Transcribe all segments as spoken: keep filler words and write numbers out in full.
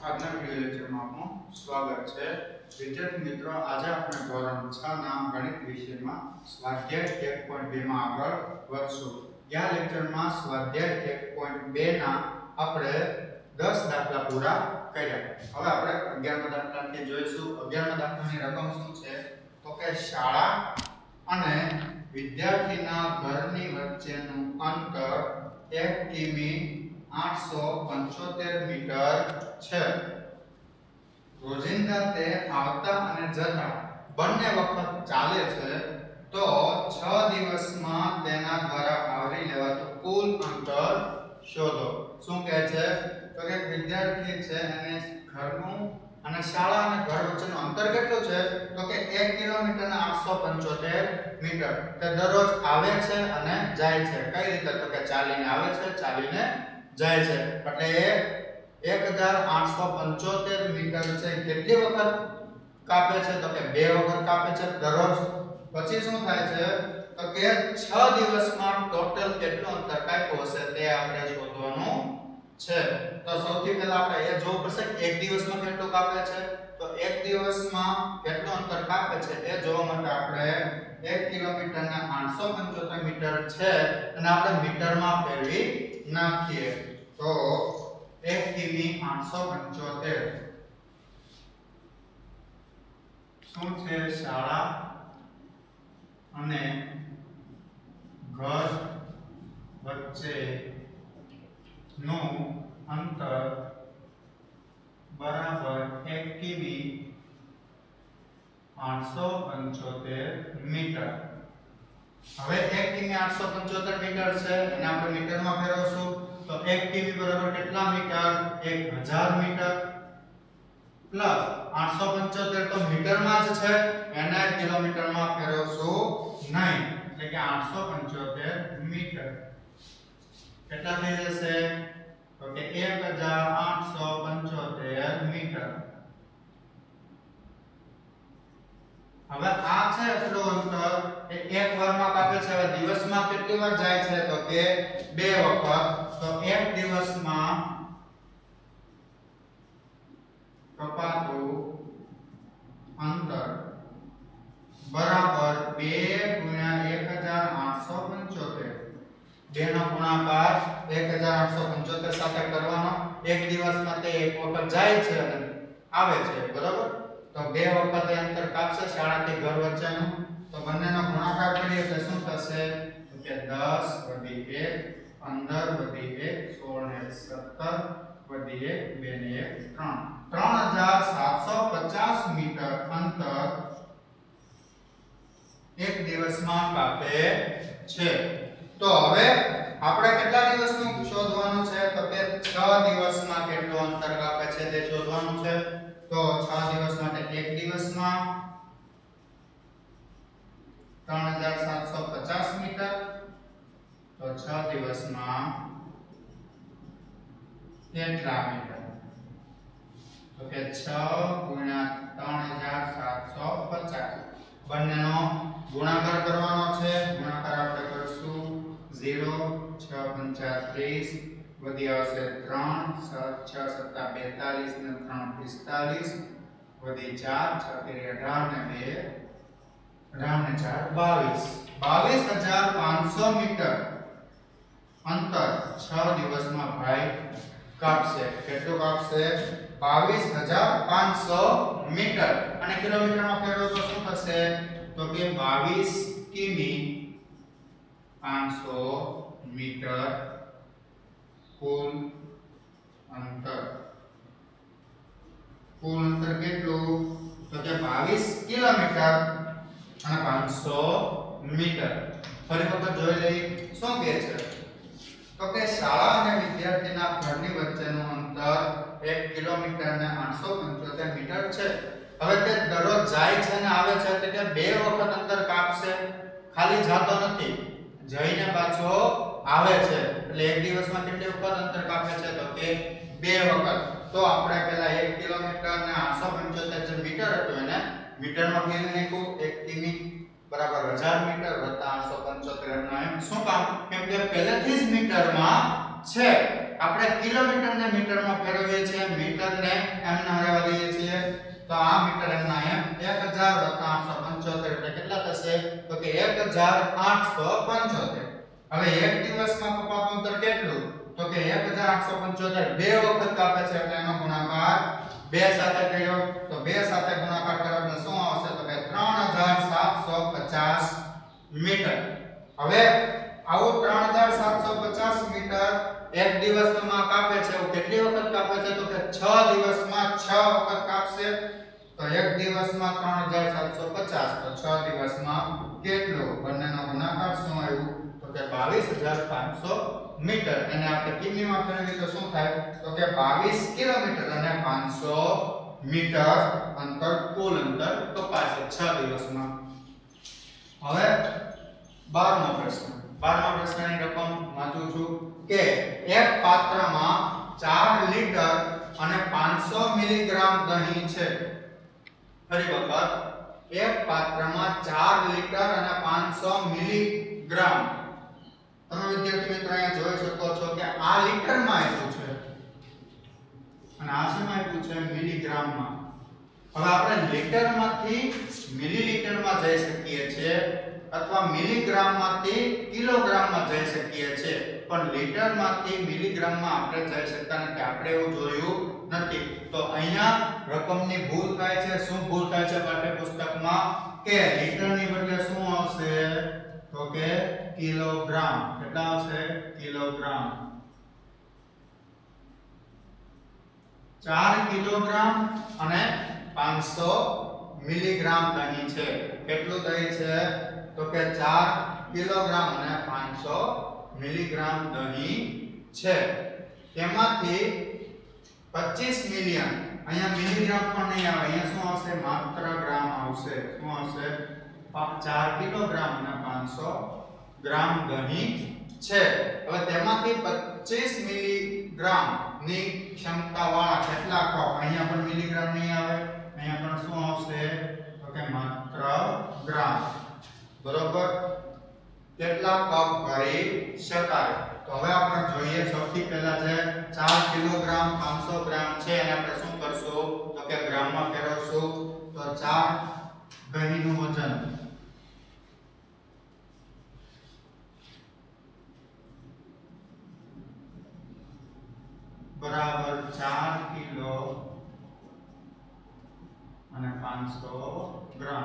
આજના વિડિયો લેક્ચરમાં આપનું સ્વાગત છે। વિદ્યાર્થી મિત્રો, આજે આપણે ધોરણ છ ના ગણિત વિષયમાં સ્વાધ્યાય એક પોઈન્ટ બે માં આગળ વધશું। આ લેક્ચરમાં સ્વાધ્યાય એક પોઈન્ટ બે ના આપણે દસ દાખલા પૂરા કર્યા। હવે આપણે અગિયાર મા દાખલાથી જોઈશું। અગિયાર મા દાખલાની રકમ શું છે તો કે શાળા અને વિદ્યાર્થીના ઘરની વચ્ચેનું અંતર એક કિમી आठसौ पंचोतेर मीटर छे। रोजिंदा ते आवता अने जता बंने वखत चाले छे तो छ दिवस में तेना द्वारा आवरी लेवातो कुल अंतर शोधो। शुं कहे छे तो के विद्यार्थी छे अने घरनु अने शाळा अने घर वच्चेनुं अंतर કેટલું છે તો કે एक किलोमीटर ने आठ सौ पंचोतेर मीटर। ते दररोज आवे छे अने जाय छे। कई रीते तो के चालीने आवे छे चालीने जाय छे। એટલે एक हज़ार आठ सौ पंचोतेर मीटर છે કેટલી વખત કાપે છે તો કે બે વખત કાપે છે દરરોજ। પછી શું થાય છે તો કે છ દિવસમાં ટોટલ કેટલું અંતર કાપ્યું હશે તે આપણે શોધવાનું છે। તો સૌથી પહેલા આપણે એ જોવું પડશે કે એક દિવસમાં કેટલું કાપે છે। તો એક દિવસમાં કેટલું અંતર કાપે છે એ જોવા માટે આપણે एक किलोमीटर ने आठ सौ पंचोतेर मीटर છે અને આપણે મીટરમાં ફેરવી નાખીએ તો एक किमी आठ सौ पंचोतेर શું છે શાળા અને ઘર વચ્ચે નું અંતર બરાબર एक किमी आठ सौ पंचोतेर मीटर। હવે एक किमी आठ सौ पंचोतेर मीटर છે અને આપણે મીટરમાં ફેરવશું तो एक किमी बराबर કેટલા મીટર एक हज़ार मीटर प्लस आठ सौ पंचोतेर तो मीटરમાં જ છે એને કિલોમીટરમાં ફેરવશું નહીં એટલે કે आठ सौ पंचोतेर મીટર કેટલા થઈ જશે તો કે एक हज़ार आठ सौ पंचोतेर મીટર। હવે આ છે એટલું અંતર એ એક વારમાં કાપે છે। હવે દિવસમાં કેટલી વાર જાય છે તો કે બે વખત। તો એક દિવસમાં કપાતું અંતર બરાબર બે ગુણ્યા एक हज़ार आठ सौ पंचोतेर। બે નો ગુણાકાર एक हज़ार आठ सौ पंचोतेर સાથે કરવાનો। એક દિવસમાં તે એક વખત જાય છે અને આવે છે બરાબર। तो બે વખત અંતર કાપશે શાળાથી ઘર વચ્ચેનું। તો બંનેનો ગુણાકાર કરીએ એટલે શું થશે તો કે दस વધી एक पंद्रह वधी एक सोलह ने सत्तर वधी एक બે ને એક ત્રણ ત્રણ હજાર સાતસો પચાસ મીટર અંતર એક દિવસમાં કાપે છે। તો હવે આપણે કેટલા દિવસનું શોધવાનું છે તો કે છ દિવસમાં કેટલું અંતર કાપે છે તે શોધવાનું છે। તો છ દિવસ માટે એક દિવસમાં ત્રણ હજાર સાતસો પચાસ મીટર तो छ દિવસમાં કેટલા મીટર તો કે છ ગુણ્યા ત્રણ હજાર સાતસો પચાસ બંનેનો ગુણાકાર કરવાનો છે। ગુણાકાર આપણે કરશું ज़ीरो छ पंचा तीस વધી આવશે ત્રણ છ સત્તા બેતાલીસ ને ત્રણ પિસ્તાલીસ વધી ચાર છ તેરી અઢાર ને બે અઢાર ને ચાર બાવીસ बाईस हज़ार पाँच सौ मीटर अंतर छ દિવસમાં ભાઈ કાપશે। કેટલું કાપશે बाईस हज़ार पाँच सौ મીટર અને કિલોમીટરમાં ફેરવો તો શું થશે તો કે बाईस કિમી पाँच सौ मीटर कुल अंतर। कुल अंतर કેટલું તો કે बाईस કિલોમીટર અને पाँच सौ मीटर। ફરી વખત જોઈ લઈ શું કહે છે તો કે શાળા અને વિદ્યાર્થીના ઘરની વચ્ચેનું અંતર एक કિલોમીટર ને आठ सौ पंचोतेर મીટર છે। હવે તે દરરોજ જાય છે અને આવે છે એટલે કે બે વખત અંતર કાપશે। ખાલી જાતો નથી જઈને પાછો આવે છે એટલે એક દિવસમાં કેટલી વખત અંતર કાપે છે તો કે બે વખત। તો આપણે પહેલા एक કિલોમીટર ને आठ सौ पंचोतेर જે મીટર હતું એને મીટરમાં ફેરવી નાખ્યું। एक કિમી बराबर हज़ार मीटर वत्ता आठ सौ पंचोतेर નો એમ શું કામ કેમ કે પહેલેથી જ મીટરમાં છે આપણે કિલોમીટર ને મીટર માં ફેરવીએ છીએ, મીટર ને એમ ના હરાવા દઈએ છીએ, તો આ મીટર એમ ના એમ એક હજાર વત્તા આઠસો પંચોતેર એટલે કેટલા થશે? તો કે એક હજાર આઠસો પંચોતેર. હવે એક દિવસમાં કપાતું અંતર કેટલું? તો કે એક હજાર આઠસો પંચોતેર બે વખત કાપે છે એટલે એનો ગુણાકાર બે સાથે કર્યો, તો બે સાથે ગુણાકાર કર્યો એટલે શું આવશે? તો કે ત્રણ હજાર સાતસો પચાસ મીટર. હવે આવું ત્રણ હજાર સાતસો પચાસ મીટર એક દિવસમાં કાપે છે, એવું કેટલી વખત કાપે છે? તો કે છ દિવસમાં છ વખત કાપશે. તો એક દિવસમાં ત્રણ હજાર સાતસો પચાસ, તો છ દિવસમાં કેટલો? બંનેનો ગુણાકાર શું આવ્યું? તો કે બાવીસ હજાર પાંચસો મીટર. અને આપણે કિમીમાં ફેરવીએ તો શું થાય? તો કે બાવીસ કિલોમીટર અને પાંચસો મીટર અંતર કુલ અંતર કપાશે છ દિવસમાં. હવે બારમો પ્રશ્ન. બારમા પ્રશ્નની રકમ વાંચું છું કે એક પાત્રમાં ચાર લીટર અને પાંચસો મિલીગ્રામ દહીં છે. ફરી વખત, એક પાત્રમાં ચાર લીટર અને પાંચસો મિલીગ્રામ. તમે વિદ્યાર્થી મિત્રો અહીંયા જોઈ શકો છો કે આ લીટરમાં આપ્યું છે અને આ શેમાં આપ્યું છે? મિલીગ્રામમાં. હવે આપણે લીટરમાંથી મિલીલીટરમાં જઈ શકીએ છીએ અથવા મિલીગ્રામમાંથી કિલોગ્રામમાં જઈ શકીએ છીએ, પણ લીટરમાંથી મિલીગ્રામમાં આપણે જઈ શકતા નથી. આપણે એવું જોયું નથી. તો અહીંયા રકમની ભૂલ થાય છે. શું ભૂલ થાય છે પાઠ્યપુસ્તકમાં? કે લીટરની બદલે શું આવશે? તો કે કિલોગ્રામ. કેટલા આવશે? કિલોગ્રામ. ચાર કિલોગ્રામ અને પાંચસો મિલીગ્રામ દહીં છે. કેટલું દહીં છે? તો કે ચાર કિલોગ્રામ અને પાંચસો મિલીગ્રામ દહીં છે. તેમાંથી પચીસ મિલિયન, અહીંયા મિલીગ્રામ પણ નહીં આવે, અહીંયા શું આવશે? માત્ર ગ્રામ આવશે. શું આવશે? ચાર કિલોગ્રામ અને પાંચસો ગ્રામ દહીં છે. હવે તેમાંથી પચીસ મિલીગ્રામ ની ક્ષમતા વાળા કેટલા કપ? અહીંયા પણ મિલીગ્રામ નહીં આવે, અહીંયા પણ શું આવશે? તો કે માત્ર ગ્રામ. બરોબર. કેટલા કપ ભરી શકાય? તો હવે આપણે જોઈએ. સૌથી પહેલા છે ચાર કિલોગ્રામ પાંચસો ગ્રામ છે અને આપણે શું કરશું? તો કે ગ્રામમાં ફેરવશું. તો ચાર દહીંનું વજન બરાબર ચાર કિલો અને પાંચસો ગ્રામ.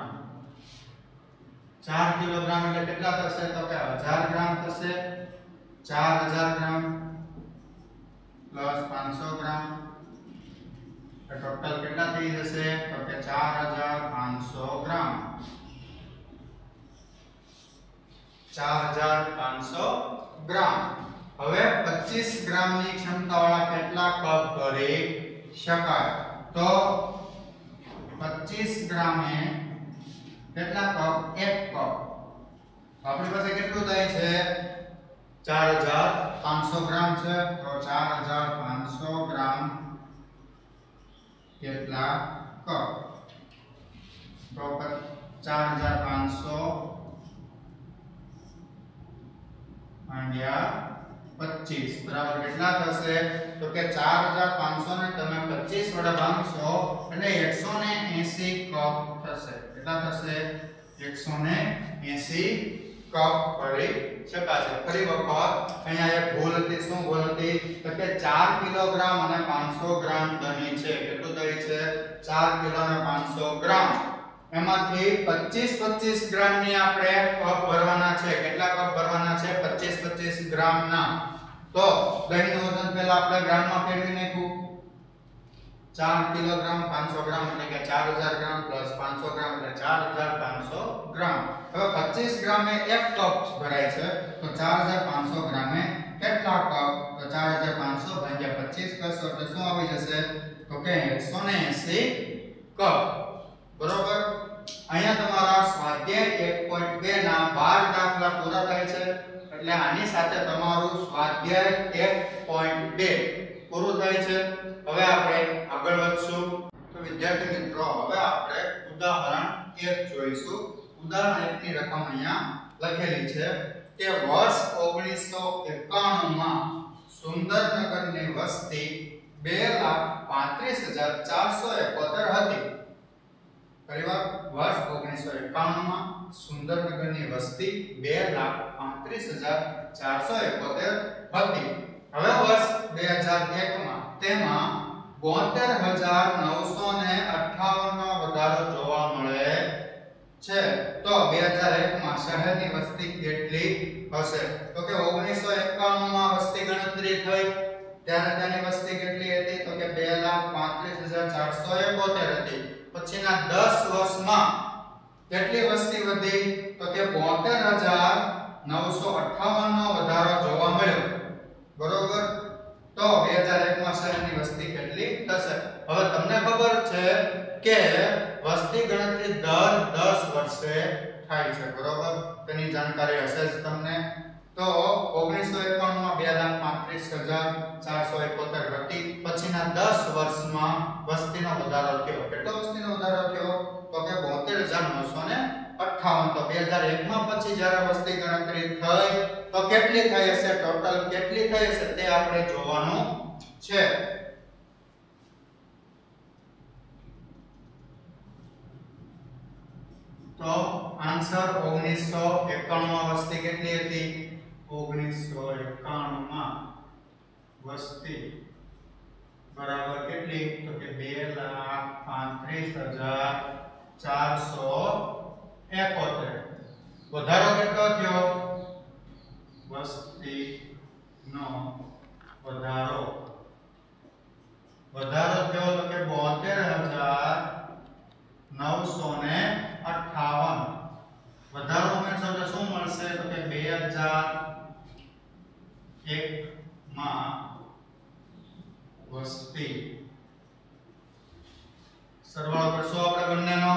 ચાર કિલોગ્રામ એટલે કેટલા થશે? તો કે હજાર ગ્રામ થશે. ચાર હજાર ગ્રામ પ્લસ પાંચસો ગ્રામ ટોટલ કેટલા થઈ જશે? તો કે ચાર હજાર પાંચસો ગ્રામ. ચાર હજાર પાંચસો ગ્રામ. હવે પચીસ ગ્રામ ની ક્ષમતા વાળા કેટલા કપ ભરી શકાય? તો પચીસ ગ્રામે કેટલા કપ? એક કપ. આપણી પાસે કેટલું દહીં છે? ચાર હજાર પાંચસો ગ્રામ છે. તો ચાર હજાર પાંચસો ગ્રામ કેટલા કપ? તો ચાર હજાર પાંચસો ભાગ્યા પચીસ બરાબર કેટલા થશે? તો કે ચાર હજાર પાંચસો ને તમે પચીસ વડે ભાગશો એટલે એકસો એંસી કપ થશે. કેટલા થશે? એકસો એંસી કપ ભરી શકાશે. ફરી વખત અહીંયા એક ભૂલ હતી. શું ભૂલ હતી? તો કે ચાર કિલોગ્રામ અને પાંચસો ગ્રામ દહીં છે. કેટલું દહીં છે? ચાર કિલો અને પાંચસો ગ્રામ. એમાંથી પચીસ પચીસ ગ્રામ ની આપણે કપ ભરવાના છે. કેટલા કપ ભરવાના છે? પચીસ પચીસ ગ્રામ ના. તો દહીંનું વજન પહેલા આપણે ગ્રામમાં ફેરવી નાખ્યું. ચાર કિલોગ્રામ પાંચસો ગ્રામ એટલે કે ચાર હજાર ગ્રામ પ્લસ પાંચસો ગ્રામ એટલે ચાર હજાર પાંચસો ગ્રામ. હવે પચીસ ગ્રામે એક કપ ભરાય છે. તો ચાર હજાર પાંચસો ગ્રામે કેટલા કપ? તો ચાર હજાર પાંચસો ભાગ્યા પચીસ કરશો એટલે શું આવી જશે? તો કે એકસો એંસી કપ. બરોબર. અહીંયા તમારા સ્વાધ્યાય એક પોઈન્ટ બે ના બાર દાખલા પૂરા થાય છે. એટલે આની સાથે તમારું સ્વાધ્યાય એક પોઈન્ટ બે પૂરું થાય છે. હવે આપણે આગળ વધશું. તો વિદ્યાર્થી મિત્રો હવે આપણે ઉદાહરણ એક જોઈશું. ઉદાહરણ એક ની રકમ અહીંયા લખેલી છે કે વર્ષ ઓગણીસો એકાણું માં સુમન સુંદરનગરની વસ્તી બે લાખ પાંત્રીસ હજાર ચારસો એકોતેર હતી. ફરીવાર વર્ષ ઓગણીસો એકાણું માં સુંદરનગરની વસ્તી બે લાખ પાંત્રીસ હજાર ચારસો એકોતેર હતી. હવે વર્ષ બે હજાર એક માં તેમાં બોતેર હજાર નવસો અઠ્ઠાવન નો વધારો જોવા મળે છે. તો બે હજાર એક માં શહેરની વસ્તી કેટલી હશે? તો કે ઓગણીસો એકાણું માં વસ્તી ગણતરી થઈ ત્યારે તેની વસ્તી કેટલી હતી? તો કે બે લાખ પાંત્રીસ હજાર ચારસો એકોતેર હતી. પછીના દસ વર્ષમાં કેટલી વસ્તી વધી? તો કે બોતેર હજાર નવસો અઠ્ઠાવન નો વધારો જોવા મળ્યો. બરોબર. તો બે હજાર એક માં શહેરની વસ્તી કેટલી થશે? હવે તમને ખબર છે કે વસ્તી ગણતરી દર દસ વર્ષે થાય છે. બરોબર. તેની જાણકારી હશે જ તમને. તો ઓગણીસો એકાણું માં બે લાખ પાંત્રીસ હજાર ચારસો એકોતેર હતી. પછીના દસ વર્ષમાં વસ્તીનો વધારો થયો. કેટલો વસ્તીનો વધારો થયો? તો કે બોતેર હજાર નવસો અઠ્ઠાવન. તો બે હજાર એક માં પછી જ્યારે વસ્તી ગણતરી થઈ તો કેટલી થઈ હશે? ટોટલ કેટલી થઈ હશે તે આપણે જોવાનું છે. તો આન્સર ઓગણીસો એકાણું માં વસ્તી કેટલી હતી? ઓગણીસો એકાણું માં વસ્તી બરાબર કેટલી? તો કે બે લાખ પાંત્રીસ હજાર ચારસો એકોતેર. વધારો કેટલો થયો? વસ્તી નો વધારો વધારો થયો તો કે બોતેર હજાર નવસો અઠ્ઠાવન. વધારો ઉમેરશો તો શું મળશે? તો કે બે હજાર એક માં વસ્તી સરવાળો કરશો આપણે બંનેનો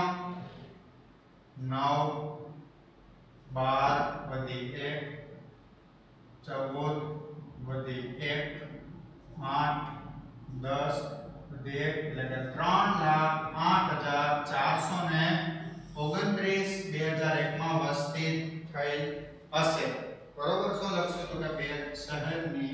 નવ બાર વધી એક ચૌદ વધી એક આઠ દસ વધી એક એટલે કે ત્રણ લાખ આઠ હજાર ચારસો ઓગણત્રીસ બે હજાર એક માં વસ્તી થઈ હશે. બરોબર. શું લખશું? તો કે બે શહેરની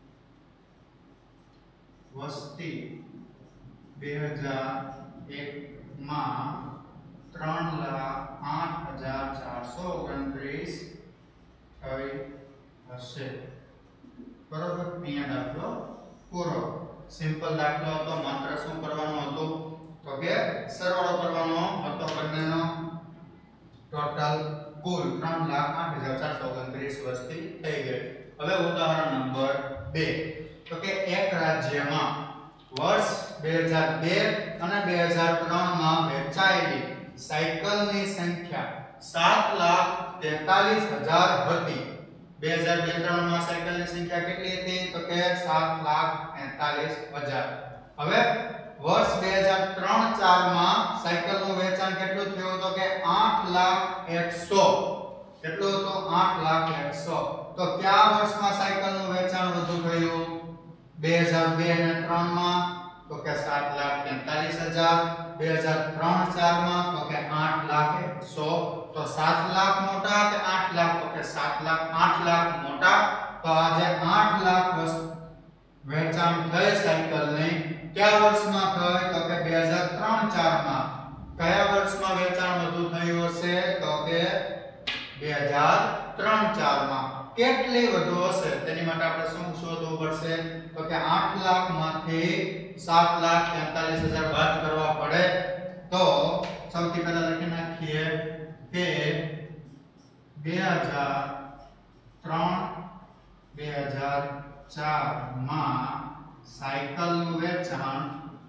વસ્તી બે હજાર એક માં ત્રણ લાખ આઠ હજાર ચારસો ઓગણત્રીસ થઈ હશે. બરોબર. અહીંયા દાખલો પૂરો. સિમ્પલ દાખલો હતો. માત્ર શું કરવાનું હતું? તો કે સરવાળો કરવાનો હતો બંનેનો. ટોટલ કુલ ત્રણ લાખ આઠ હજાર ચારસો ઓગણત્રીસ વસ્તી થઈ ગઈ. હવે ઉદાહરણ નંબર બે. તો કે એક રાજ્યમાં વર્ષ બે હજાર બે અને બે હજાર ત્રણ માં વેચાયેલી સાયકલની સંખ્યા સાત લાખ તેતાલીસ હજાર હતી. બે હજાર બે ત્રણ માં સાયકલની સંખ્યા કેટલી હતી? તો કે સાત લાખ તેતાલીસ હજાર. હવે વર્ષ બે હજાર ત્રણ ચાર માં સાયકલનું વેચાણ કેટલું થયું? તો કે આઠ લાખ એકસો. કેટલું હતું? આઠ લાખ એકસો. તો કયા વર્ષમાં સાયકલનું વેચાણ વધુ થયું? બે હજાર બે અને ત્રણ માં તો કે સાત લાખ તેતાલીસ હજાર. બે હજાર ત્રણ ચાર માં તો કે આઠ લાખ એકસો. તો સાત લાખ મોટા કે આઠ લાખ? તો કે સાત લાખ આઠ લાખ મોટા. તો આજે આઠ લાખ વેચાણ થઈ સાયકલની કયા વર્ષમાં થઈ? તો કે બે હજાર ત્રણ ચાર માં. કયા વર્ષમાં વેચાણ વધુ થયું હશે? તો કે બે હજાર ત્રણ ચાર માં. કેટલી વધુ હશે તેની માટે આપણે શું શોધવું પડશે? તો કે આઠ લાખ માંથી સાત લાખ તેતાલીસ હજાર બાદ કરવા પડે. તો સૌથી પહેલા લખી નાખીએ કે બે હજાર ત્રણ બે હજાર ચાર માં સાયકલનું વેચાણ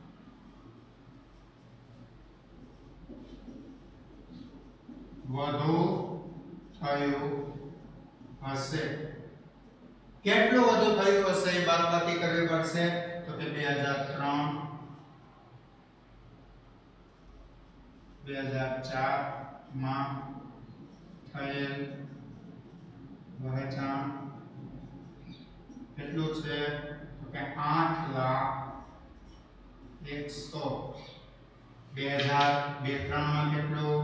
વધુ થયું હશે. કેટલું વધુ થયું હશે એ બાદબાકી કરવી પડશે. તો કે બે હજાર ત્રણ બે હજાર ચાર માં થયેલ વેચાણ કેટલું છે? તો કે આઠ લાખ એકસો. બે હજાર બે ત્રણ માં કેટલું?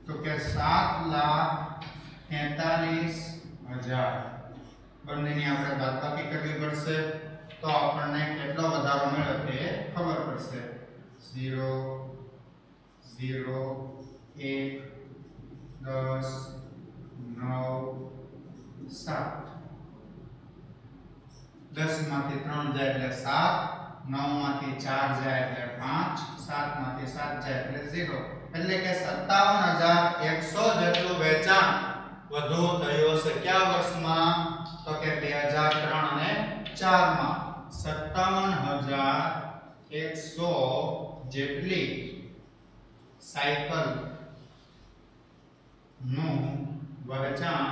તો કે સાત લાખ તેતાલીસ હજાર બંનેની આપણે બાદબાકી કરવી પડશે તો આપણને કેટલો વધારો મળ્યો તે ખબર પડશે ઝીરો ઝીરો એક દસ નવ સાત દસ માંથી ત્રણ જાય એટલે સાત નવ માંથી ચાર જાય એટલે પાંચ સાત માંથી સાત જાય એટલે ઝીરો એટલે કે સત્તાવન હજાર એકસો જેટલું વેચાણ વધુ થયું હશે કયા વર્ષમાં તો કે બે હજાર ત્રણ અને ચાર માં સત્તાવન હજાર એકસો જેટલી સાયકલ નું વેચાણ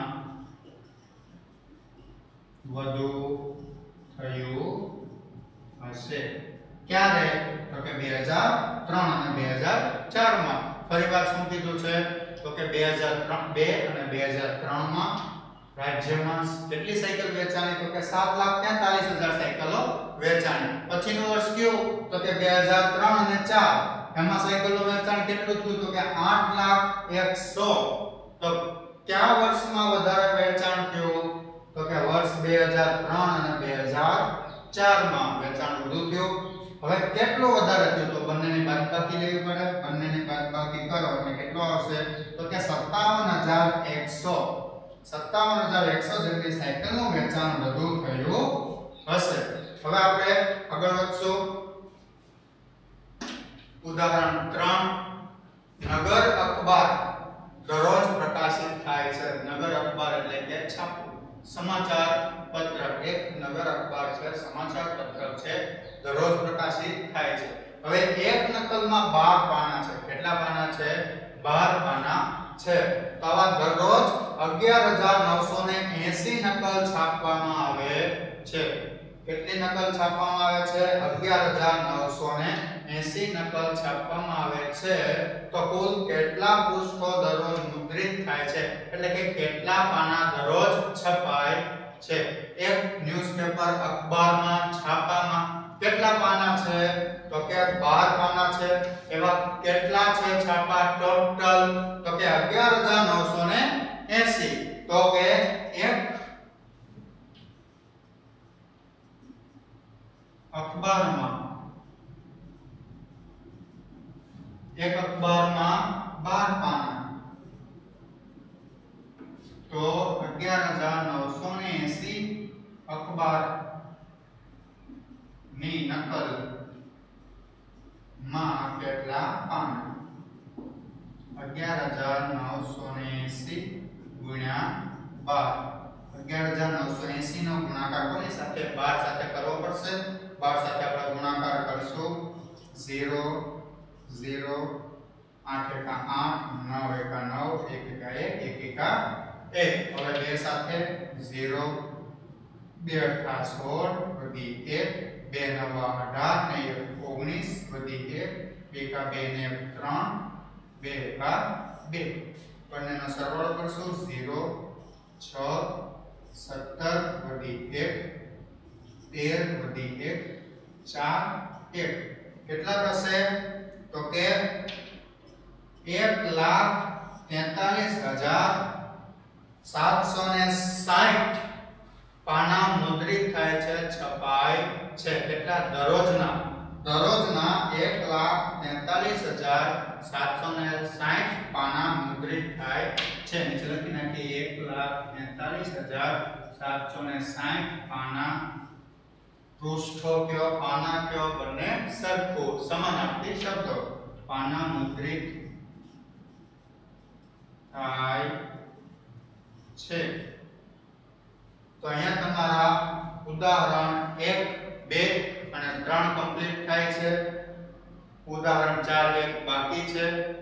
વધુ થયું હશે ક્યારે તો કે બે હજાર ત્રણ અને બે હજાર ચાર માં ફરીવાર શું કીધું છે તો કે બે હજાર બે અને બે હજાર ત્રણ માં રાજ્યમાં કેટલી સાયકલ વેચાણી તો કે સાત લાખ તેતાલીસ હજાર સાયકલો વેચાણી પછીનું વર્ષ કયું તો કે બે હજાર ત્રણ અને ચાર એમાં સાયકલનું વેચાણ કેટલું થયું તો કે આઠ લાખ એકસો તો કયા વર્ષમાં વધારે વેચાણ થયું તો કે વર્ષ બે હજાર ત્રણ અને બે હજાર ચાર માં વેચાણ વધુ થયું હવે કેટલો વધારે થયો તો બંનેની બાદબાકી લેવી પડે બંનેની બાદબાકી કરો એટલે કેટલો આવશે તો કે સત્તાવન હજાર એકસો સત્તાવન હજાર એકસો જેટલી સાયકલનું વેચાણ વધુ થયું હશે હવે આપણે આગળ વધશું ઉદાહરણ ત્રણ નગર અખબાર દરરોજ પ્રકાશિત થાય છે નગર અખબાર એટલે કે છાપવું સમાચાર પત્ર એક નગર અખબાર છે સમાચાર પત્ર છે દરરોજ પ્રકાશિત થાય છે હવે એક નકલમાં બાર પાના છે કેટલા પાના છે બાર પાના છે તો આવા દરરોજ અગિયાર હજાર નવસો એંસી નકલ છાપવામાં આવે છે કેટલી નકલ છાપવામાં આવે છે અગિયાર હજાર નવસો એંસી નકલ છાપવામાં આવે છે તો કુલ કેટલા પૃષ્ઠો દરરોજ મુદ્રિત થાય છે એટલે કે કેટલા પાના દરરોજ છપાય છે એક ન્યૂઝપેપર અખબારમાં છાપામાં કેટલા પાના છે તો કે બાર પાના છે એવા કેટલા છે છાપા ટોટલ તો કે અગિયાર હજાર નવસો એંસી તો કે એક અખબારમાં એક અખબારમાં બાર પાના તો અગિયાર હજાર નવસો એંસી અખબાર ની નકલ માં કેટલા પાના અગિયાર હજાર નવસો એંસી ગુણ્યા બાર અગિયાર હજાર નવસો એંસી નો ગુણાકાર કોની સાથે બાર સાથે કરવો પડશે બાર સાથે આપણે ગુણાકાર કરશું ઝીરો ઝીરો આઠ એકા આઠ નવ એકા નવ એક એકા એક એક એકા એક હવે બે સાથે ઝીરો બે અઠા સોળ વધી એક બે નવા અઢાર ને એક ઓગણીસ વધી એક બે એકા બે ને એક ત્રણ બે એકા બે બંનેનો સરવાળો કરશું ઝીરો છ સત્તર વધી એક તેર વધી એક ચાર એક કેટલા થશે તો કે એક લાખ તેતાલીસ હજાર સાતસો સાઠ પાના મુદ્રિત થાય છે છપાય છે કેટલા દરરોજના દરરોજના એક લાખ તેતાલીસ હજાર સાતસો સાઠ પાના મુદ્રિત થાય છે નીચે લખી નાખીએ એક લાખ તેતાલીસ હજાર સાતસો સાઠ પાના પૃષ્ઠો કયો પાના કયો બંને સરખું સમાનાર્થી શબ્દો પાના મુદ્રિત થાય છે તો અહીંયા તમારા ઉદાહરણ એક બે અને ત્રણ કમ્પ્લીટ થાય છે ઉદાહરણ ચાર એક બાકી છે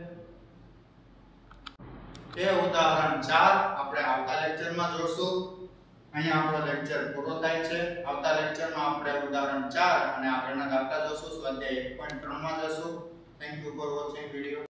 એ ઉદાહરણ ચાર આપણે આવતા લેક્ચરમાં જોશું અહીંયા આપણો લેક્ચર પૂરો થાય છે આવતા લેક્ચરમાં આપણે ઉદાહરણ ચાર અને આગળના દાખલા જોશું સ્વાધ્યાય એક પોઈન્ટ ત્રણ માં જશું thank you for watching video